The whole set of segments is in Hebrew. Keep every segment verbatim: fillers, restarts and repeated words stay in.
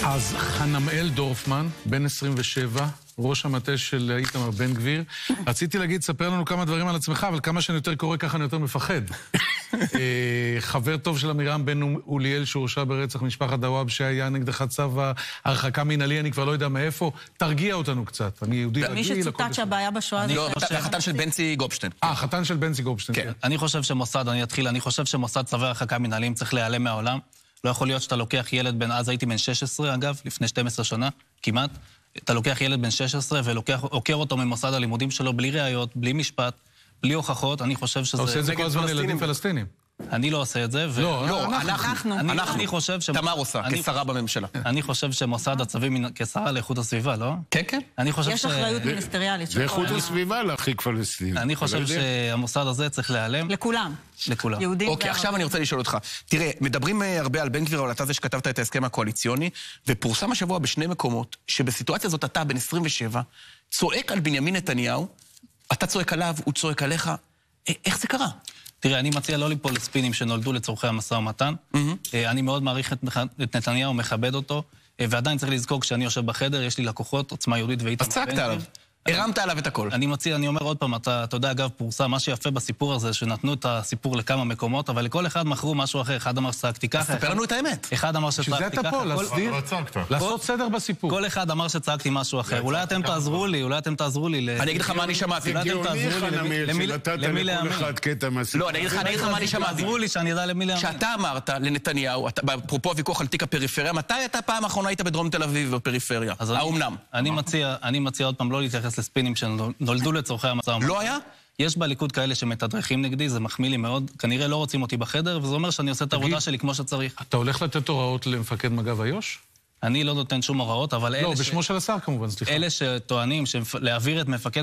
אז חנמאל דורפמן, בן עשרים ושבע, ראש המטה של איתמר בן גביר. רציתי להגיד, ספר לנו כמה דברים על עצמך, אבל כמה שאני יותר קורא, ככה אני יותר מפחד. חבר טוב של אמירם בן אוליאל, שהורשע ברצח משפחת דוואב, שהיה נגדך צו הרחקה מנהלי, אני כבר לא יודע מאיפה. תרגיע אותנו קצת. אני יהודי רגיל. מי שצוטט שהבעיה בשואה... לא, זה החתן של בנצי גופשטיין. אה, החתן של בנצי גופשטיין. כן. אני חושב שמוסד, אני אתחיל, אני חושב שמוסד צווי הרחקה מנהליים צריך להיעלם מהעולם. לא יכול להיות שאתה לוקח ילד בן, אז הייתי בן שש עשרה, אגב, לפני שתים עשרה שנה, כמעט. אתה לוקח ילד בן שש עשרה ולוקח, עוקר אותו ממוסד הלימודים שלו בלי ראיות, בלי משפט, בלי הוכחות. אני חושב שזה... אתה עושה את זה כל הזמן ילדים פלסטינים. אני לא עושה את זה. לא, לא, אנחנו. אני חושב ש... תמר עושה, כשרה בממשלה. אני חושב שמוסד הצווים כשרה לאיכות הסביבה, לא? כן, כן. אני חושב יש אחריות מיניסטריאלית. זה איכות הסביבה להרחיק פלסטינים. אני חושב שהמוסד הזה צריך להיעלם. לכולם. לכולם. יהודים. אוקיי, עכשיו אני רוצה לשאול אותך. תראה, מדברים הרבה על בן גביר, אבל אתה זה שכתבת את ההסכם הקואליציוני, ופורסם השבוע בשני מקומות, שבסיטואציה הזאת אתה, בן עשרים ושבע, צועק על בנימין נתניהו, אתה צועק עליו, הוא צועק עליך. איך זה קרה? תראה, אני מציע לא ליפול לספינים שנולדו לצורכי המשא ומתן. אני מאוד מעריך את נתניהו, מכבד אותו, ועדיין צריך לזכור, כשאני יושב בחדר, יש לי לקוחות, עוצמה יהודית ואיתמר בן גביר. אז צעקת עליו. הרמת עליו את הכל. אני מציע, אני אומר עוד פעם, אתה, אתה יודע, אגב, פורסם, מה שיפה בסיפור הזה, שנתנו את הסיפור לכמה מקומות, אבל לכל אחד מכרו משהו אחר. אחד אמר שצעקתי ככה. ספר לנו את האמת. אחד אמר שצעקתי ככה. שזה אתה פה, להסדיר, לעשות סדר בסיפור. כל אחד אמר שצעקתי משהו אחר. אולי אתם תעזרו לי, אולי אתם תעזרו לי. אני אגיד לך מה אני שמעתי. זה גאוני חנמאל, שנתת לכל אחד קטע מהסיפור. לא, אני אגיד לך מה אני שמעתי. תעזרו לי שאני ידע למי להאמין. שאתה אמרת לנתניהו, אפרופו הוויכוח על תיק הפריפריה, מתי אתה פעם האחרונה היית בדרום תל אביב בפריפריה? האומנם? אני מציע, אני מציע עוד פעם לא להתייחס לספינים נולדו לצורכי המשא ומתן. לא היה? יש בליכוד כאלה שמתדרכים נגדי, זה מחמיא לי מאוד. כנראה לא רוצים אותי בחדר, וזה אומר שאני עושה את העבודה שלי כמו שצריך. אתה הולך לתת הוראות למפקד מג"ב איו"ש? אני לא נותן שום הוראות, אבל אלה... לא, בשמו של השר כמובן, סליחה. אלה שטוענים להעביר את מפקד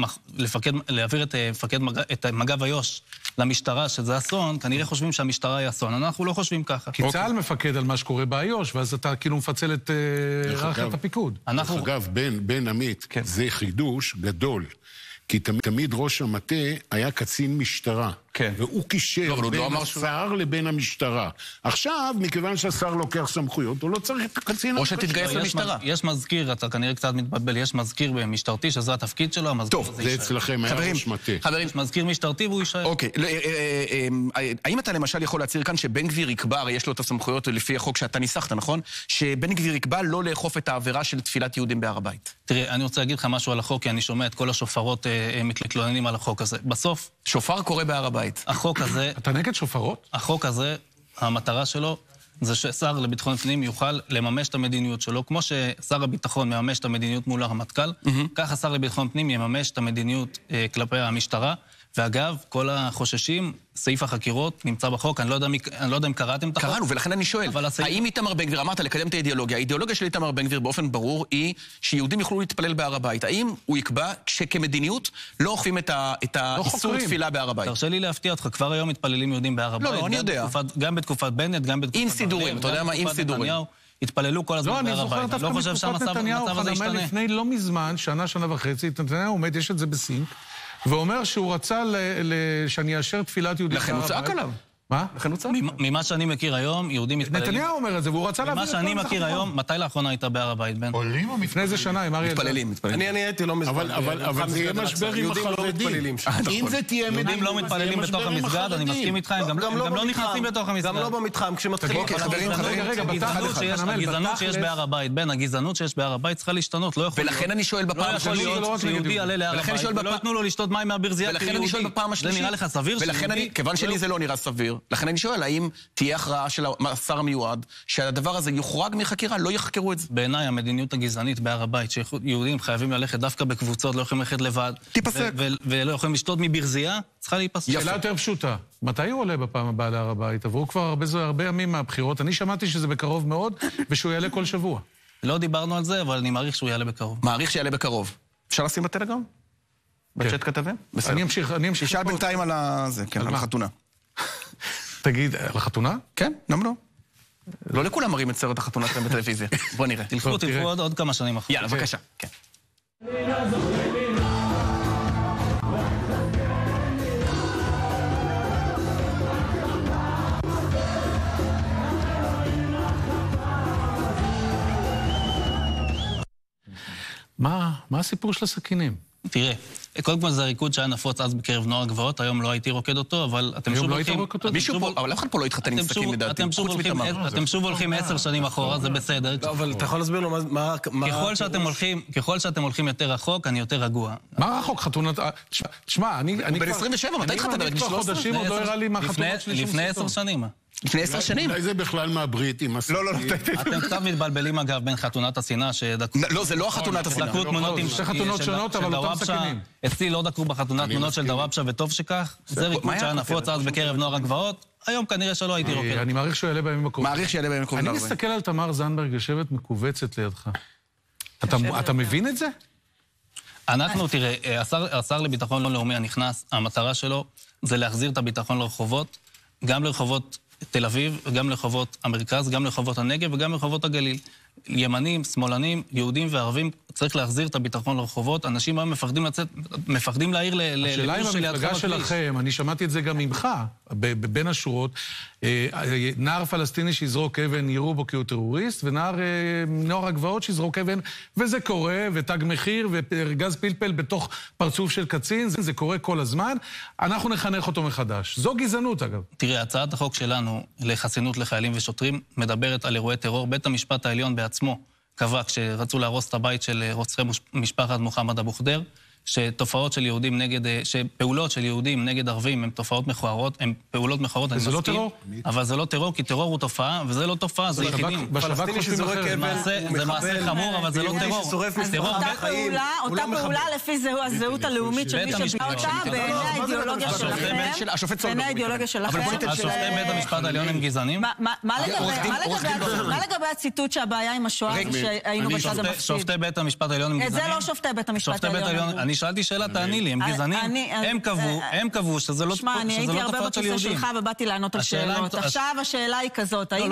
להעביר את מפקד את מג"ב איו"ש למשטרה, שזה אסון, כנראה חושבים שהמשטרה היא אסון. אנחנו לא חושבים ככה. כי צה"ל מפקד על מה שקורה באיו"ש, ואז אתה כאילו מפצל את רחת הפיקוד. אגב, בן עמית, זה חידוש גדול. כי תמיד ראש המטה היה קצין משטרה. כן. והוא קישר בין השר לבין המשטרה. עכשיו, מכיוון שהשר לוקח סמכויות, הוא לא צריך את הקצין... או שתתגייס למשטרה. יש מזכיר, אתה כנראה קצת מתבלבל, יש מזכיר משטרתי, שזה התפקיד שלו, המזכיר הזה יישאר. טוב, זה אצלכם היה ראש מטה. חברים, יש מזכיר משטרתי והוא יישאר. אוקיי, האם אתה למשל יכול להצהיר כאן שבן גביר יקבע, הרי יש לו את הסמכויות לפי החוק שאתה ניסחת, נכון? שבן גביר יקבע לא לאכוף את העבירה של תפילת יהודים בהר הבית. תראה, אני רוצה להגיד לך משהו על החוק, כי אני שומע את כל השופרות מתלוננים על החוק הזה. בסוף, שופר קורא בהר הבית. החוק הזה... אתה נגד שופרות? החוק הזה, המטרה שלו, זה ששר לביטחון פנים יוכל לממש את המדיניות שלו, כמו ששר הביטחון מממש את המדיניות מול הרמטכ"ל, ככה שר לביטחון פנים יממש את המדיניות כלפי המשטרה, ואגב, כל החוששים, סעיף החקירות נמצא בחוק, אני לא יודע, אני לא יודע אם קראתם את החוק. קראנו, ולכן אני שואל, האם איתמר בן גביר, אמרת לקדם את האידיאולוגיה, האידיאולוגיה של איתמר בן גביר באופן ברור היא שיהודים יוכלו להתפלל בהר הבית. האם הוא יקבע שכמדיניות לא אוכפים את האיסור תפילה בהר הבית? תרשה לי להפתיע אותך, כבר היום מתפללים יהודים בהר הבית. לא, לא, אני יודע. גם בתקופת בנט, גם בתקופת... עם סידורים, אתה יודע מה? עם סידורים. התפללו כל הזמן בהר הבית. אני לא חושב שהמצב הזה ישתנה. לפני לא מזמן, שנה, שנה וחצי, נתניהו עומד, יש את זה בסינק, ואומר שהוא רצה שאני אאשר תפילת יהודים בהר הבית. לכן הוא צעק עליו. מה? לכן הוא צעק. ממה שאני מכיר היום, יהודים מתפללים... נתניהו אומר את זה, והוא רצה להביא את ממה שאני מכיר היום, מתי לאחרונה היית בהר הבית, בן? עולים או לפני איזה שנה, עם אריה אלדד. מתפללים, מתפללים. אני הייתי לא מזמן. אבל זה יהיה משבר עם החרדים. אם זה תהיה מדיניות, יהודים לא מתפללים בתוך המסגד, אני מסכים איתך, הם גם לא נכנסים בתוך המסגד. גם לא במתחם, כשמתחילים... אוקיי, חברים, חברים. הגזענות שיש בהר הבית, בן, הגזענות שיש בהר הבית צריכה להשתנות, לא יכול להיות. ולכן אני שואל בפעם השלישית, לא יכול להיות שיהודי יעלה להר הבית, ולא יתנו לו לשתות מים מהברזייה כיהודי. זה נראה לך סביר שיהודי? כיוון שלי זה לא נראה סביר. לכן אני שואל, האם תהיה הכרעה של השר המיועד, שהדבר הזה יוחרג מחקירה, לא יחקרו את זה. בעיניי, המדיניות הגזענית בהר הבית, שיהודים חייבים ללכת דווקא בקבוצות, לא יכולים ללכת לבד. תיפסק. ולא יכולים לשתות מברזייה, צריכה להיפסק. שאלה יותר פשוטה. מתי הוא עולה בפעם הבאה להר הבית? עברו כבר הרבה ימים מהבחירות. אני שמעתי שזה בקרוב מאוד, ושהוא יעלה כל שבוע. לא דיברנו על זה, אבל אני מעריך שהוא יעלה בקרוב. מעריך שיעלה בקרוב. אפשר לשים בטלגרם? בצ'אט כתבים? אני אמשיך, אני אמשיך. תשאל בינתיים על זה, כן, על החתונה. תגיד, לחתונה? כן, למה לא? לא לכולם מראים את סרט החתונה שלהם בטלוויזיה. בוא נראה. תלכו, תלכו עוד כמה שנים אחרי. יאללה, בבקשה. כן. מה, מה הסיפור של הסכינים? תראה, קודם כל זה ריקוד שהיה נפוץ אז בקרב נוער הגבעות, היום לא הייתי רוקד אותו, אבל אתם שוב הולכים... מישהו פה, אבל אף אחד פה לא התחתן עם סכין לדעתי, חוץ מתמר. אתם שוב הולכים עשר שנים אחורה, זה בסדר. אבל אתה יכול להסביר לו מה... ככל שאתם הולכים יותר רחוק, אני יותר רגוע. מה רחוק? חתונת... תשמע, אני... בן עשרים ושבע, מתי התחתנת? אני כבר חודשים עוד לא הראה לי מהחתונות שלי שום לפני עשר שנים. לפני עשר שנים? אולי זה בכלל מהברית עם הסכין. לא, לא, אתם קצת מתבלבלים אגב בין חתונת השנאה שדקו... לא, זה לא החתונת השנאה. דקו תמונות עם... שתי חתונות שונות, אבל אותם סכינים. אצלי לא דקו בחתונת תמונות של דוואבשה, וטוב שכך. זה ריקוד שהיה נפוץ אז בקרב נוער הגבעות. היום כנראה שלא הייתי רוקד. אני מעריך שהוא יעלה בימים הקרובים. מעריך שיעלה בימים הקרובים. אני מסתכל על תמר זנדברג יושבת מכווצת לידך. אתה מבין את זה? אנחנו, תראה, השר לביטחון לאומי הנכנס, המטרה שלו זה להחזיר את הביטחון לרחובות, גם לרחובות תל אביב, גם לרחובות המרכז, גם לרחובות הנגב וגם לרחובות הגליל. ימנים, שמאלנים, יהודים וערבים, צריך להחזיר את הביטחון לרחובות. אנשים היום מפחדים לצאת, מפחדים להעיר ללבוש שלידך בכביש. השאלה עם המפלגה שלכם, אני שמעתי את זה גם ממך, בין השורות, נער פלסטיני שיזרוק אבן, יראו בו כי הוא טרוריסט, ונער נוער הגבעות שיזרוק אבן, וזה קורה, ותג מחיר, וגז פלפל בתוך פרצוף של קצין, זה קורה כל הזמן. אנחנו נחנך אותו מחדש. זו גזענות, אגב. תראה, הצעת החוק שלנו לחסינות לחיילים ושוטרים מדברת על אירועי טרור. בית המשפט העליון בעצמו קבע כשרצו להרוס את הבית של רוצחי משפחת מוחמד אבו ח'דיר, שתופעות של יהודים נגד, שפעולות של יהודים נגד ערבים הן תופעות מכוערות, הן פעולות מכוערות, אני מסכים. זה לא טרור? אבל זה לא טרור, כי טרור הוא תופעה, וזה לא תופעה, זה יחידים. פלסטיני שזורק אבן, זה מעשה חמור, אבל זה לא טרור. אז אותה פעולה לפי הזהות הלאומית של מי שבא אותה, בעיני האידיאולוגיה שלכם, בעיני האידיאולוגיה שלכם. השופטי בית המשפט העליון הם גזענים? מה לגבי הציטוט שהבעיה עם השואה זה שהיינו בצד המפסיד? שופטי בית המשפט העליון הם גזענים? זה לא שופטי בית המשפט העליון. אני שאלתי שאלה, תעני לי, הם גזענים? הם קבעו, הם קבעו שזה לא שמע, אני הייתי הרבה בכיסא שלך ובאתי לענות על שאלות. עכשיו השאלה היא כזאת, האם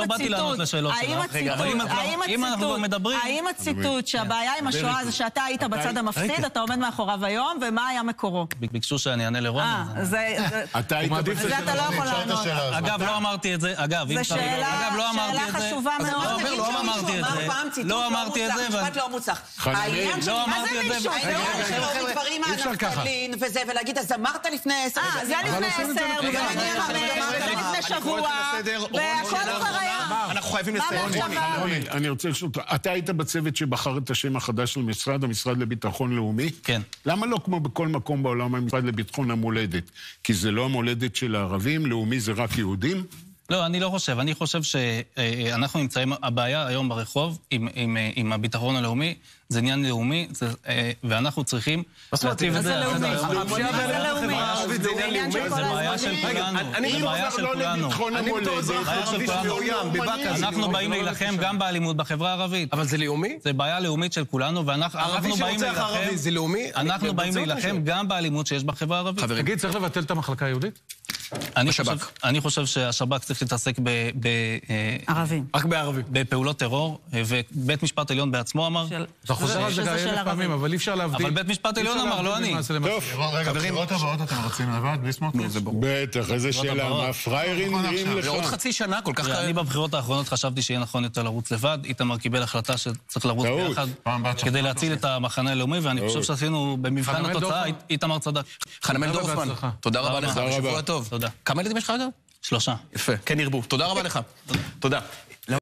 הציטוט שהבעיה עם השואה זה שאתה היית בצד המפסיד, אתה עומד מאחוריו היום, ומה היה מקורו? ביקשו שאני אענה לרון. זה אתה לא יכול לענות. אגב, לא אמרתי את זה, אגב, זו שאלה חשובה מאוד. לא אמרתי את זה. לא אמרתי את זה. משפט לא מוצלח. העניין שלי, מה זה מישהו? דברים על נפתלין וזה, ולהגיד, אז אמרת לפני עשר אה, זה לפני עשר, ואני אמרת לפני שבוע, והכל כבר היה. אנחנו חייבים לסיים. אני רוצה לשאול, אתה היית בצוות שבחר את השם החדש של משרד, המשרד לביטחון לאומי? כן. למה לא כמו בכל מקום בעולם המשרד לביטחון המולדת? כי זה לא המולדת של הערבים, לאומי זה רק יהודים? לא, אני לא חושב. אני חושב שאנחנו נמצאים, הבעיה היום ברחוב עם, עם, עם הביטחון הלאומי, זה עניין לאומי, זה, ואנחנו צריכים להציב את זה. זה לאומי. זה לאומי. זה בעיה של כולנו. זה בעיה של כולנו. אנחנו באים להילחם גם באלימות בחברה הערבית. אבל זה לאומי? זה בעיה לאומית של כולנו, ואנחנו באים להילחם, זה לאומי? אנחנו באים להילחם גם באלימות שיש בחברה הערבית. תגיד, צריך לבטל את המחלקה היהודית? אני חושב שהשב"כ צריך להתעסק ערבים. רק בערבים. בפעולות טרור, ובית משפט עליון בעצמו אמר. אתה חוזר על זה גם אלף פעמים, אבל אי אפשר להבדיל. אבל בית משפט עליון אמר, לא אני. טוב, רגע, בחירות הבאות אתם רוצים לבד? בלי סמוטריץ'? בטח, איזה שאלה, מה פריירים נראים לך? עוד חצי שנה כל כך... אני בבחירות האחרונות חשבתי שיהיה נכון יותר לרוץ לבד. איתמר קיבל החלטה שצריך לרוץ ביחד כדי להציל את המחנה הלאומי, ואני חושב שעשינו במבחן התוצאה, איתמר צדק. חנמאל דורפמן, תודה רבה לך, שבוע טוב. תודה. כמה ילדים יש לך? שלושה. יפה, כן ירבו. תודה רבה לך. תודה.